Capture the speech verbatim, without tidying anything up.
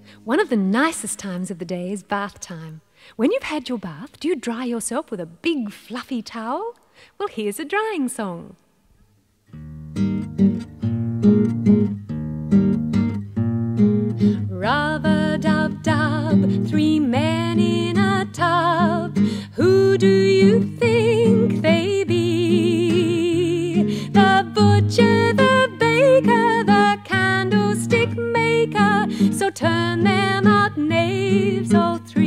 One of the nicest times of the day is bath time. When you've had your bath, do you dry yourself with a big fluffy towel? Well, here's a drying song. Rub-a-dub-dub, three men in a tub. Who do you think they be? The butcher, the baker, the candlestick maker. So turn them out knaves all three.